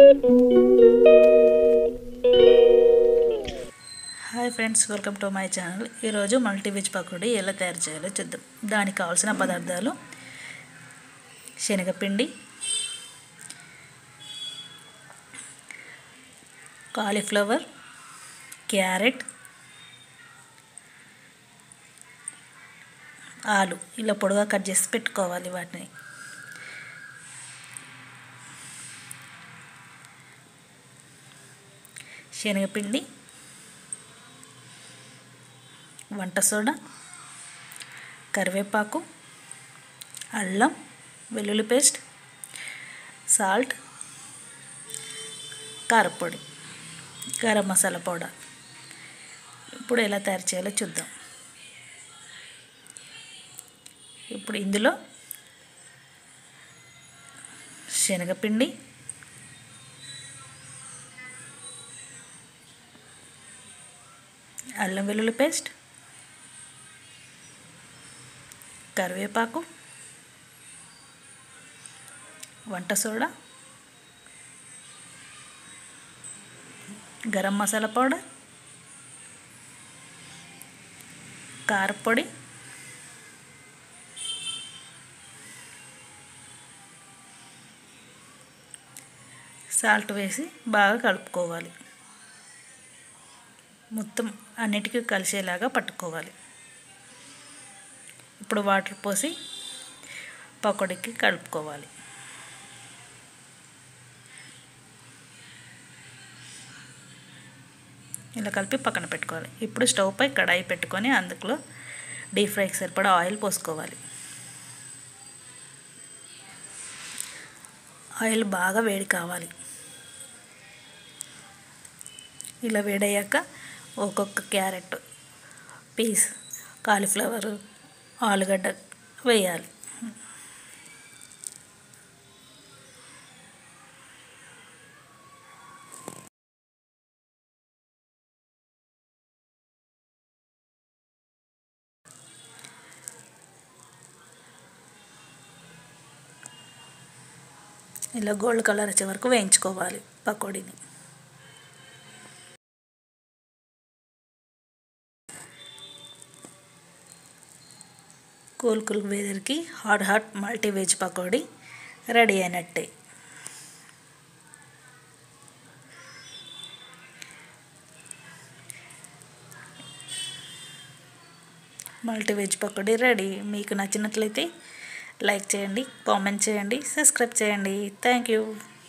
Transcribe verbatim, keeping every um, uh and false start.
Hi friends, welcome to my channel. ఈరోజు multi veg pakodi ఎలా తయారు చేయాలో చూద్దాం. దానికి కావాల్సిన పదార్థాలు: శనగపిండి, కాలీఫ్లవర్, క్యారెట్, ఆలు ఇలా పొడవుగా కట్ చేసి పెట్టుకోవాలి. వాటిని శనగపిండి, వంట సోడా, కరివేపాకు, అల్లం వెల్లుల్లి పేస్ట్, సాల్ట్, కారపొడి, గరం మసాలా పౌడర్. ఇప్పుడు ఎలా తయారు చేయాలో చూద్దాం. ఇప్పుడు ఇందులో శనగపిండి, అల్లం వెల్లుల్లి పేస్ట్, కరివేపాకు, వంట సోడా, గరం మసాలా పౌడర్, కారపొడి, సాల్ట్ వేసి బాగా కలుపుకోవాలి. మొత్తం అన్నిటికీ కలిసేలాగా పట్టుకోవాలి. ఇప్పుడు వాటర్ పోసి పకోడీకి కలుపుకోవాలి. ఇలా కలిపి పక్కన పెట్టుకోవాలి. ఇప్పుడు స్టవ్ పై కడాయి పెట్టుకొని అందులో డీప్ ఫ్రైకి సరిపడా ఆయిల్ పోసుకోవాలి. ఆయిల్ బాగా వేడి కావాలి. ఇలా వేడయ్యాక ఒక్కొక్క క్యారెట్ పీస్, కాలీఫ్లవర్, ఆలుగడ్డ వేయాలి. ఇలా గోల్డ్ కలర్ వచ్చే వరకు వేయించుకోవాలి పకోడీని. కూల్ కూల్ వెదర్కి hot hot multi veg pakodi ready అయినట్టే. Multi veg pakodi ready. మీకు నచ్చినట్లయితే లైక్ చేయండి, కామెంట్ చేయండి, సబ్స్క్రైబ్ చేయండి. Thank you.